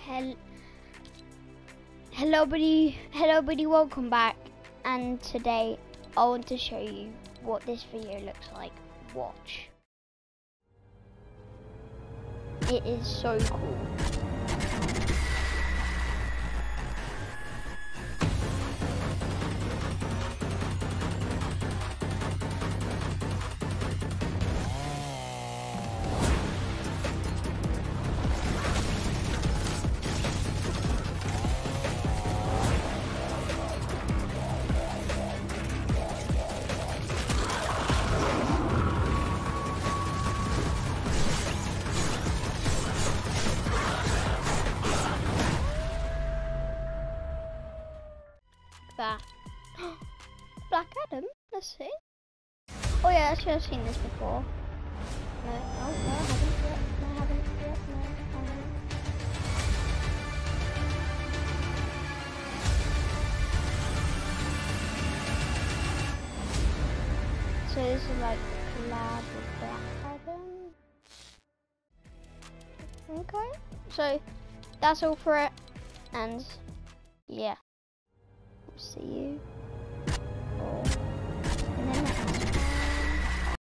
Hello buddy, welcome back. And today I want to show you what this video looks like. Watch. It is so cool. That Black Adam, let's see. Oh yeah, actually I've seen this before. No, oh no, I haven't. Yep, no, I haven't. Yep, no, I haven't. So this is like collab with Black Adam. Okay. So that's all for it, and yeah. See you.